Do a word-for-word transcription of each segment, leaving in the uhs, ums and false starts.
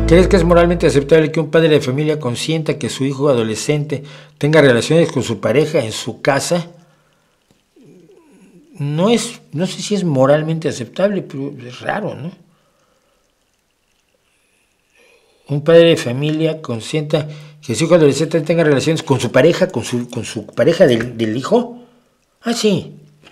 ¿Crees que es moralmente aceptable que un padre de familia consienta que su hijo adolescente tenga relaciones con su pareja en su casa? No es, no sé si es moralmente aceptable, pero es raro, ¿no? Un padre de familia consienta que su hijo adolescente tenga relaciones con su pareja, con su, con su pareja del, del hijo. Ah, sí.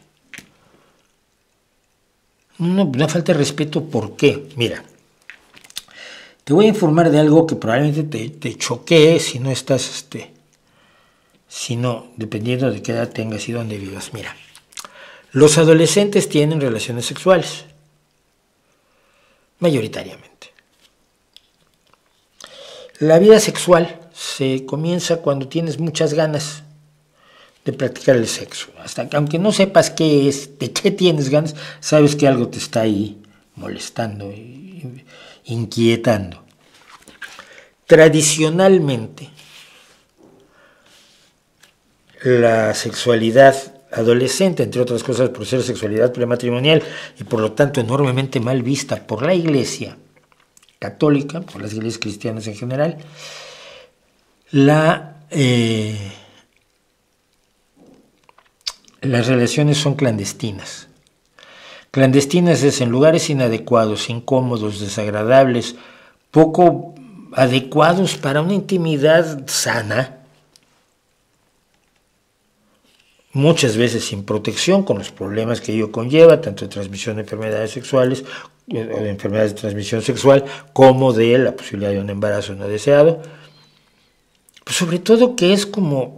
No, una falta de respeto, ¿por qué? Mira, te voy a informar de algo que probablemente te, te choquee si no estás, este, si no, dependiendo de qué edad tengas y dónde vivas. Mira, los adolescentes tienen relaciones sexuales, mayoritariamente. La vida sexual se comienza cuando tienes muchas ganas de practicar el sexo. Hasta que, aunque no sepas qué es, de qué tienes ganas, sabes que algo te está ahí molestando, inquietando. Tradicionalmente, la sexualidad adolescente, entre otras cosas por ser sexualidad prematrimonial y por lo tanto enormemente mal vista por la Iglesia católica, por las iglesias cristianas en general, la, eh, las relaciones son clandestinas. Clandestinas es en lugares inadecuados, incómodos, desagradables, poco adecuados para una intimidad sana, muchas veces sin protección, con los problemas que ello conlleva, tanto de transmisión de enfermedades sexuales o de enfermedades de transmisión sexual, como de la posibilidad de un embarazo no deseado. Pues sobre todo que es como,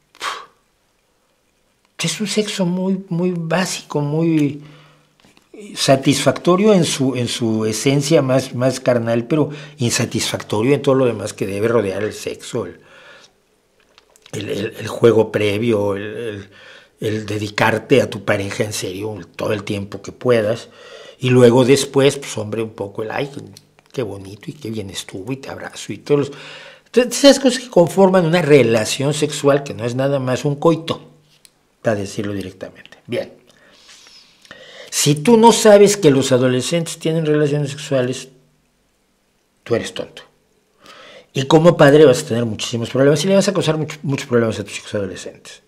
es un sexo muy, muy básico, muy satisfactorio en su, en su esencia más, más carnal, pero insatisfactorio en todo lo demás que debe rodear el sexo, el, el, el, el juego previo, el, el, el dedicarte a tu pareja en serio todo el tiempo que puedas, y luego después, pues hombre, un poco el ay, qué bonito y qué bien estuvo y te abrazo y todos los... Entonces, esas cosas que conforman una relación sexual que no es nada más un coito, para decirlo directamente. Bien. Si tú no sabes que los adolescentes tienen relaciones sexuales, tú eres tonto. Y como padre vas a tener muchísimos problemas y le vas a causar mucho, muchos problemas a tus hijos adolescentes.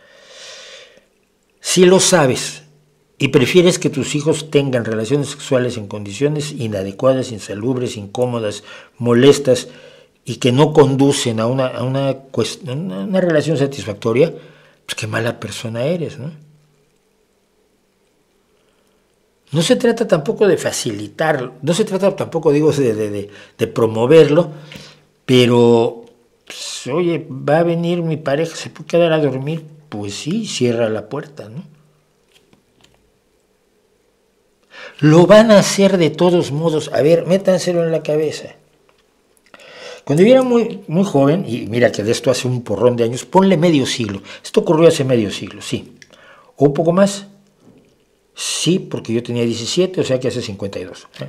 Si lo sabes y prefieres que tus hijos tengan relaciones sexuales en condiciones inadecuadas, insalubres, incómodas, molestas y que no conducen a una, a una, una, una relación satisfactoria, pues qué mala persona eres, ¿no? No se trata tampoco de facilitarlo, no se trata tampoco, digo, de, de, de, de promoverlo, pero, pues, oye, va a venir mi pareja, ¿se puede quedar a dormir? Pues sí, cierra la puerta, ¿no? Lo van a hacer de todos modos. A ver, métanselo en la cabeza. Cuando yo era muy, muy joven, y mira que de esto hace un porrón de años, ponle medio siglo. Esto ocurrió hace medio siglo, sí. ¿O un poco más? Sí, porque yo tenía diecisiete, o sea que hace cincuenta y dos. ¿eh?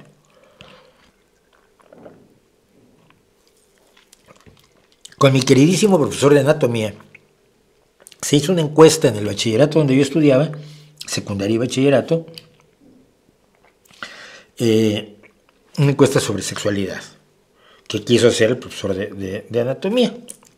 Con mi queridísimo profesor de anatomía, se hizo una encuesta en el bachillerato donde yo estudiaba, secundaria y bachillerato, eh, una encuesta sobre sexualidad, que quiso hacer el profesor de, de, de anatomía.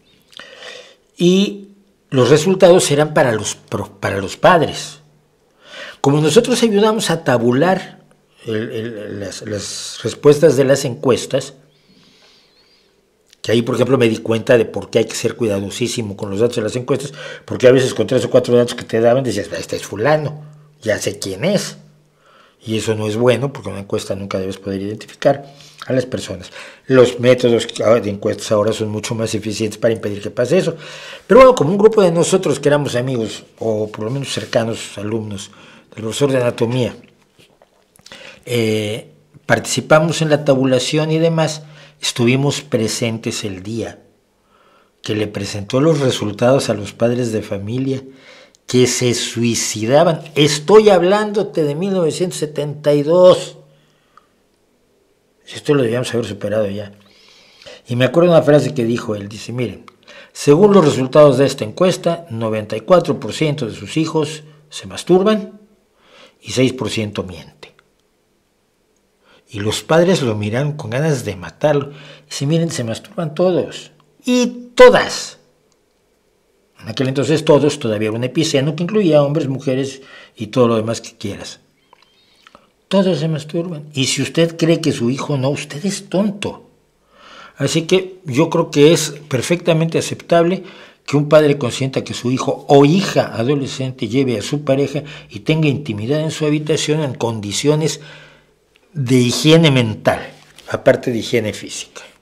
Y los resultados eran para los, para los padres. Como nosotros ayudamos a tabular el, el, las, las respuestas de las encuestas, que ahí, por ejemplo, me di cuenta de por qué hay que ser cuidadosísimo con los datos de las encuestas, porque a veces con tres o cuatro datos que te daban decías, este es fulano, ya sé quién es. Y eso no es bueno, porque una encuesta nunca debes poder identificar a las personas. Los métodos de encuestas ahora son mucho más eficientes para impedir que pase eso. Pero bueno, como un grupo de nosotros que éramos amigos, o por lo menos cercanos alumnos del profesor de anatomía, eh, participamos en la tabulación y demás, estuvimos presentes el día que le presentó los resultados a los padres de familia que se suicidaban. Estoy hablándote de mil novecientos setenta y dos. Esto lo debíamos haber superado ya. Y me acuerdo de una frase que dijo él, dice, miren, según los resultados de esta encuesta, noventa y cuatro por ciento de sus hijos se masturban y seis por ciento miente. Y los padres lo miraron con ganas de matarlo. Y se miren, se masturban todos. Y todas. En aquel entonces todos, todavía era un epiceno que incluía hombres, mujeres y todo lo demás que quieras. Todos se masturban. Y si usted cree que su hijo no, usted es tonto. Así que yo creo que es perfectamente aceptable que un padre consienta que su hijo o hija adolescente lleve a su pareja y tenga intimidad en su habitación en condiciones de higiene mental, aparte de higiene física.